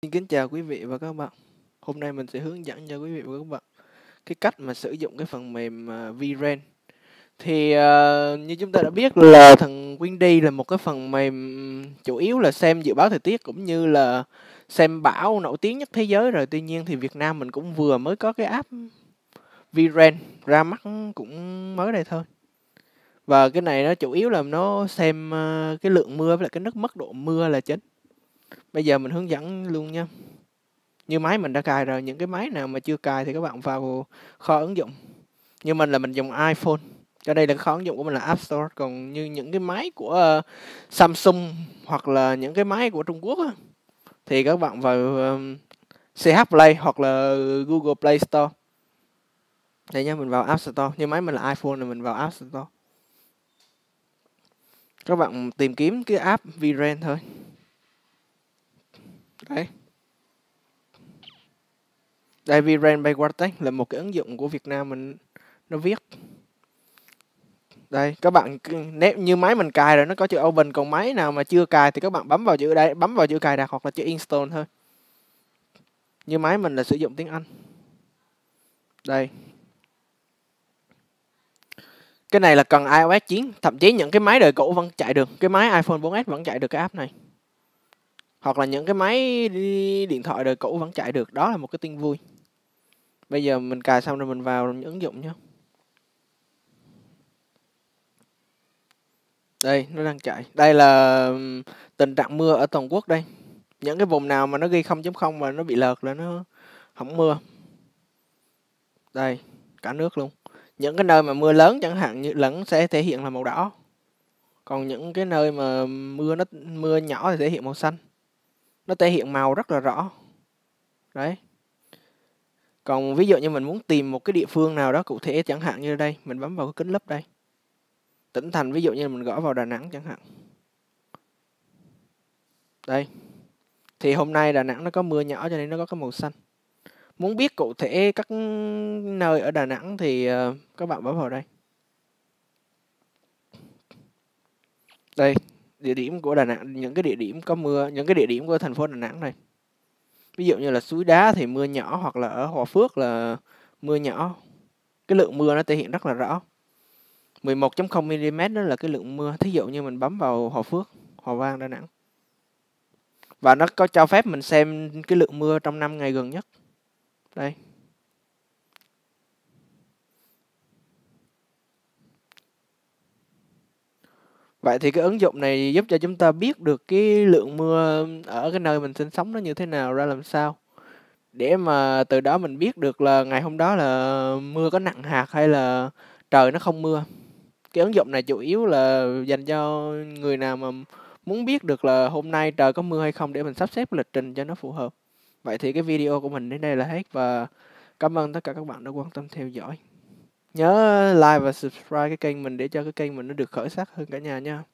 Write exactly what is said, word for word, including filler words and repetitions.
Xin kính chào quý vị và các bạn. Hôm nay mình sẽ hướng dẫn cho quý vị và các bạn cái cách mà sử dụng cái phần mềm uh, vRain. Thì uh, như chúng ta đã biết là thằng Windy là một cái phần mềm chủ yếu là xem dự báo thời tiết cũng như là xem bão nổi tiếng nhất thế giới rồi. Tuy nhiên thì Việt Nam mình cũng vừa mới có cái app vRain ra mắt cũng mới đây thôi. Và cái này nó chủ yếu là nó xem uh, cái lượng mưa với lại cái nước mức độ mưa là chính. Bây giờ mình hướng dẫn luôn nha. Như máy mình đã cài rồi, những cái máy nào mà chưa cài thì các bạn vào kho ứng dụng. Như mình là mình dùng iPhone, cho đây là kho ứng dụng của mình là App Store. Còn như những cái máy của uh, Samsung hoặc là những cái máy của Trung Quốc á, thì các bạn vào um, xê hát Play hoặc là Google Play Store. Đây nhá, mình vào App Store. Như máy mình là iPhone thì mình vào App Store. Các bạn tìm kiếm cái app vRain thôi. Đấy. Đây, vRain by Quartech là một cái ứng dụng của Việt Nam mình nó viết. Đây, các bạn nếu như máy mình cài rồi nó có chữ open, còn máy nào mà chưa cài thì các bạn bấm vào chữ đây, bấm vào chữ cài đặt hoặc là chữ install thôi. Như máy mình là sử dụng tiếng Anh. Đây. Cái này là cần iOS chín, thậm chí những cái máy đời cũ vẫn chạy được, cái máy iPhone bốn S vẫn chạy được cái app này. Hoặc là những cái máy điện thoại đời cũ vẫn chạy được, đó là một cái tin vui. Bây giờ mình cài xong rồi mình vào ứng dụng nhé. Đây, nó đang chạy. Đây là tình trạng mưa ở toàn quốc đây. Những cái vùng nào mà nó ghi không chấm không mà nó bị lợt là nó không mưa. Đây, cả nước luôn. Những cái nơi mà mưa lớn chẳng hạn như lẫn sẽ thể hiện là màu đỏ. Còn những cái nơi mà mưa nó mưa nhỏ thì thể hiện màu xanh. Nó thể hiện màu rất là rõ. Đấy. Còn ví dụ như mình muốn tìm một cái địa phương nào đó cụ thể chẳng hạn như đây, mình bấm vào cái kính lúp đây. Tỉnh thành ví dụ như mình gõ vào Đà Nẵng chẳng hạn. Đây. Thì hôm nay Đà Nẵng nó có mưa nhỏ cho nên nó có cái màu xanh. Muốn biết cụ thể các nơi ở Đà Nẵng thì các bạn bấm vào đây. Đây, địa điểm của Đà Nẵng, những cái địa điểm có mưa, những cái địa điểm của thành phố Đà Nẵng này. Ví dụ như là Suối Đá thì mưa nhỏ, hoặc là ở Hòa Phước là mưa nhỏ. Cái lượng mưa nó thể hiện rất là rõ. mười một phẩy không mi-li-mét đó là cái lượng mưa. Thí dụ như mình bấm vào Hòa Phước, Hòa Vang, Đà Nẵng. Và nó có cho phép mình xem cái lượng mưa trong năm ngày gần nhất. Đây. Vậy thì cái ứng dụng này giúp cho chúng ta biết được cái lượng mưa ở cái nơi mình sinh sống nó như thế nào, ra làm sao. Để mà từ đó mình biết được là ngày hôm đó là mưa có nặng hạt hay là trời nó không mưa. Cái ứng dụng này chủ yếu là dành cho người nào mà muốn biết được là hôm nay trời có mưa hay không để mình sắp xếp lịch trình cho nó phù hợp. Vậy thì cái video của mình đến đây là hết và cảm ơn tất cả các bạn đã quan tâm theo dõi. Nhớ like và subscribe cái kênh mình để cho cái kênh mình nó được khởi sắc hơn cả nhà nha.